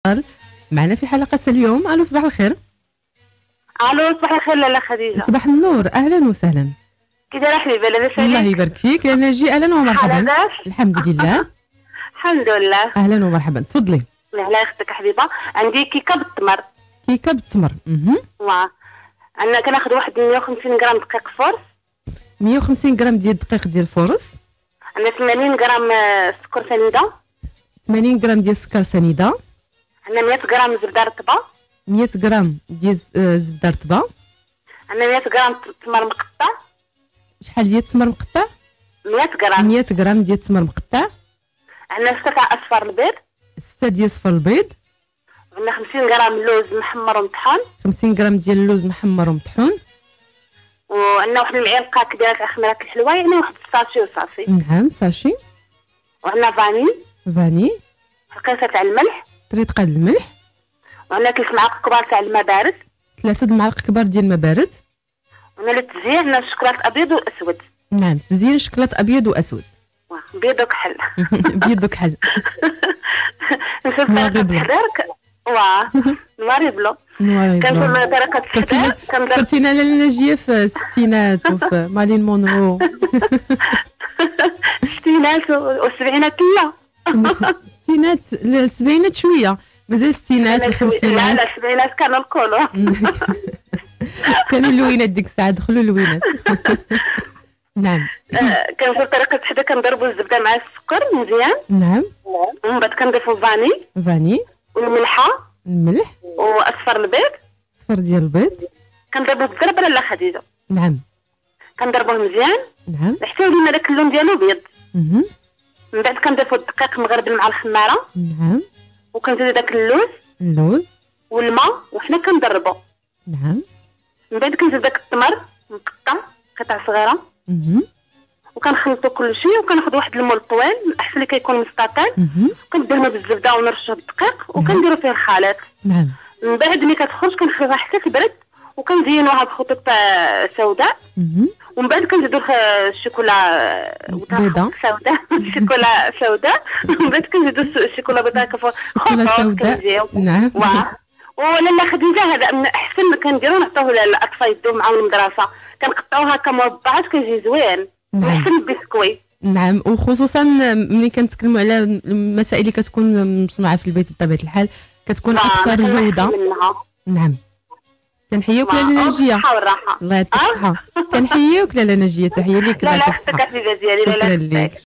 معنا في حلقة اليوم. الو صباح الخير. الو صباح الخير لاله خديجه. صباح النور، اهلا وسهلا. كي دايره حبيبه؟ لاباس عليك؟ الله يبارك فيك يا ناجي، اهلا ومرحبا. الحمد لله. الحمد لله. اهلا ومرحبا، تفضلي. الله يخطيك حبيبه. عندي كيكه بالتمر. كيكه بالتمر. واه انا كناخذ واحد 150 غرام دقيق فورس. 150 غرام ديال الدقيق ديال الفورس. عندنا 80 غرام سكر سنيده. 80 غرام ديال السكر سنيده. عندنا 100 غرام زبده رطبه. 100 غرام ديال زبده رطبه. عندنا 100 غرام تمر مقطع. شحال ديال التمر مقطع؟ 100 غرام. 100 غرام ديال التمر مقطع. عندنا 6 تاع اصفر البيض. 6 ديال صفر البيض. عندنا 50 غرام لوز محمر ومطحون. 50 غرام ديال اللوز محمر ومطحون. وعندنا واحد المعلقه كبيره خميره الحلوى، يعني واحد الساشي وصافي. نعم ساشي. وعندنا فاني. رقيقه تاع الملح. طريقه الملح. وعندنا 3 معالق كبار تاع الماء بارد. 3 المعالق كبار ديال الماء بارد. وعندنا للتزيين عندنا الشوكولات ابيض واسود. نعم تزيين شوكولات ابيض واسود. بيض وكحل. بيض وكحل. نشوف طريقة التحضير. نواري بلو. كنقول طريقة التحضير. فكرتينا على الناجية في الستينات وفي مارلين مونرو. الستينات والسبعينات لا. الستينات السبعينات شوية، مازال الستينات الخمسينات. لا السبعينات كانوا الكولو. كانوا اللوينات ديك الساعة، دخلوا اللوينات. نعم. كنقول طريقة التحضير، كنضربوا الزبدة مع السكر مزيان. نعم. ومن بعد كنضيفوا فاني. الملح. واصفر البيض. صفر ديال البيض. كنضربوا بالضربة لاله خديجة. نعم. كنضربوه مزيان. نعم. حتى يولينا داك اللون ديالو بيض. من بعد كنضيفوا الدقيق مغربل مع الخمارة. نعم. وكنزيدو داك اللوز والماء وحنا كنضربو. نعم. من بعد كنزيد داك التمر مقطع قطع صغيره. وكنخلطو كل شيء، وكناخذ واحد المول طويل احسن اللي كيكون مستطيل. كندهنو بالزبده ونرشوه بالدقيق وكنديرو فيه الخليط. نعم. من بعد ملي كتخرج كنخليها حتى تبرد وكنزينوها بخطوط سوداء. ومن بعد كنزيدو الشوكولا بيضاء سوداء. الشوكولا سوداء. ومن بعد كنزيدو الشوكولا بيضاء شوكولا سوداء. نعم. ولاله خديجه هذا من احسن ما كنديرو، نعطوه للاطفال يدوه معاهم المدرسه. كنقطعوها كمربعات كيجي زوين. نعم. احسن البسكوي. نعم، وخصوصا ملي كنتكلموا على المسائل اللي كتكون مصنوعه في البيت بطبيعه الحال كتكون اكثر جوده. نعم. كنحييوك لاله ناجيه. الله يعطيك الصحه. كنحييوك لاله ناجيه، تحيه ليك. لا لا حتى كتبدا ديالي. لا لا.